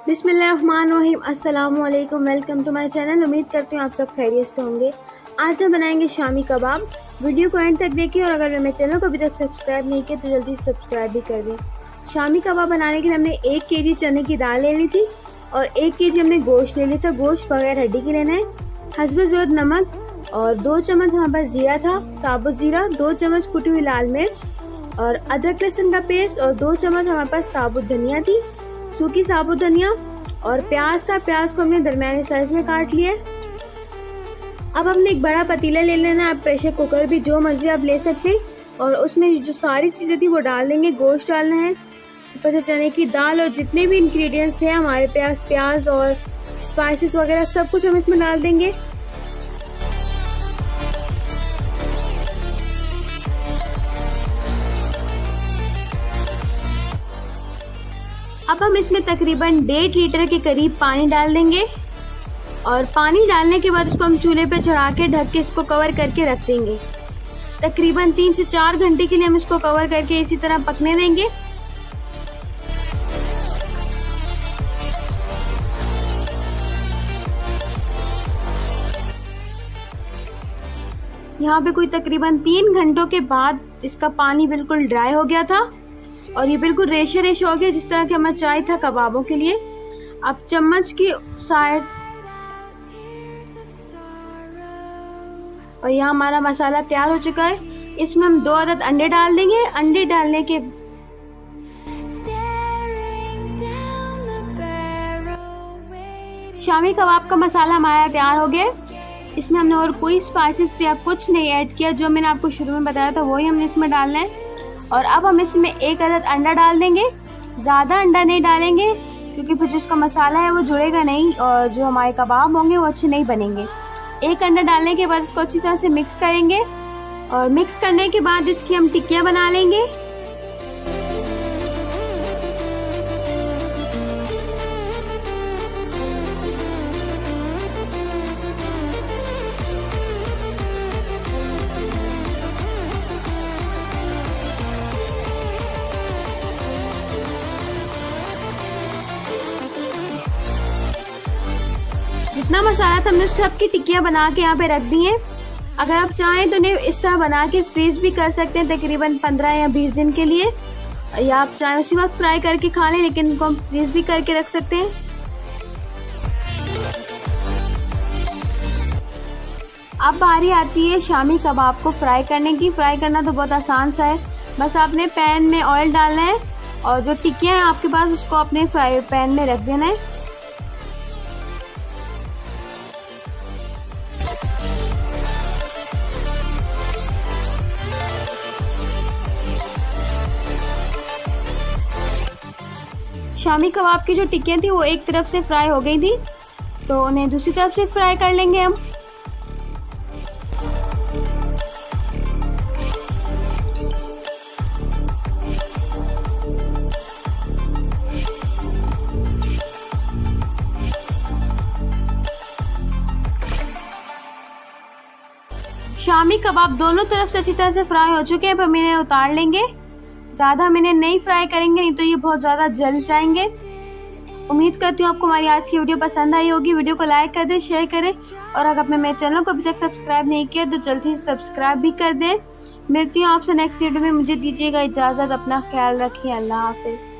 बिस्मिल्लाहिर्रहमानिर्रहीम। अस्सलामुअलैकुम, welcome to my channel. उम्मीद करती हूँ आप सब खैरियत से होंगे। आज हम बनाएंगे शामी कबाब। वीडियो को एंड तक देखिए और अगर मेरे चैनल को अभी तक सब्सक्राइब नहीं किया तो जल्दी सब्सक्राइब भी कर दें। शामी कबाब बनाने के लिए हमने 1 केजी चने की दाल ले ली थी और 1 केजी हमने गोश्त ले लिया था। गोश्त बगैर हड्डी की लेना है। हस्ब ज़रूरत नमक और 2 चम्मच हमारे पास जीरा था, साबुत जीरा, 2 चम्मच कुटी हुई लाल मिर्च और अदरक लहसुन का पेस्ट और 2 चम्मच हमारे पास साबुत धनिया थी, सूखी साबुत धनिया और प्याज था। प्याज को हमने दरमियाने साइज में काट लिया है। अब हमने एक बड़ा पतीला ले लेना है। आप प्रेशर कुकर भी जो मर्जी आप ले सकते हैं और उसमें जो सारी चीजें थी वो डाल देंगे। गोश्त डालना है, ऊपर से चने की दाल और जितने भी इंग्रेडिएंट्स थे हमारे पास, प्याज और स्पाइसेस वगैरह सब कुछ हम इसमें डाल देंगे। अब हम इसमें तकरीबन 1.5 लीटर के करीब पानी डाल देंगे और पानी डालने के बाद इसको हम चूल्हे पे चढ़ा के ढक के इसको कवर करके रख देंगे। तकरीबन 3 से 4 घंटे के लिए हम इसको कवर करके इसी तरह पकने देंगे। यहाँ पे कोई तकरीबन 3 घंटों के बाद इसका पानी बिल्कुल ड्राई हो गया था और ये बिल्कुल रेशा रेशा हो गया, जिस तरह की हमें चाहिए था कबाबों के लिए। अब चम्मच की साइड और यहाँ हमारा मसाला तैयार हो चुका है। इसमें हम 2 अदद अंडे डाल देंगे। अंडे डालने के शामी कबाब का मसाला हमारा तैयार हो गया। इसमें हमने और कोई स्पाइसेस या कुछ नहीं ऐड किया, जो मैंने आपको शुरू में बताया था वही हमने इसमें डालना है। और अब हम इसमें 1 अदद अंडा डाल देंगे। ज़्यादा अंडा नहीं डालेंगे क्योंकि फिर जो इसका मसाला है वो जुड़ेगा नहीं और जो हमारे कबाब होंगे वो अच्छे नहीं बनेंगे। 1 अंडा डालने के बाद इसको अच्छी तरह से मिक्स करेंगे और मिक्स करने के बाद इसकी हम टिक्कियाँ बना लेंगे। जितना मसाला था हमने सबकी टिक्कियाँ बना के यहाँ पे रख दी हैं। अगर आप चाहें तो इन्हें इस तरह बना के फ्रीज भी कर सकते हैं तकरीबन 15 या 20 दिन के लिए, या आप चाहें उसी वक्त फ्राई करके खा लें, लेकिन इनको हम फ्रीज भी करके रख सकते हैं। अब बारी आती है शामी कबाब को फ्राई करने की। फ्राई करना तो बहुत आसान सा है, बस आपने पैन में ऑयल डालना है और जो टिक्कियाँ हैं आपके पास उसको अपने फ्राई पैन में रख देना है। शामी कबाब की जो टिक्कियाँ थी वो एक तरफ से फ्राई हो गई थी, तो उन्हें दूसरी तरफ से फ्राई कर लेंगे हम। शामी कबाब दोनों तरफ से अच्छी तरह से फ्राई हो चुके हैं। अब हम इन्हें उतार लेंगे। ज़्यादा हम इन्हें नहीं फ्राई करेंगे, नहीं तो ये बहुत ज़्यादा जल जाएंगे। उम्मीद करती हूँ आपको हमारी आज की वीडियो पसंद आई होगी। वीडियो को लाइक कर दें, शेयर करें और अगर आपने मेरे चैनल को अभी तक सब्सक्राइब नहीं किया तो जल्दी से सब्सक्राइब भी कर दें। मिलती हूँ आपसे नेक्स्ट वीडियो में। मुझे दीजिएगा इजाज़त। अपना ख्याल रखिए। अल्लाह हाफिज़।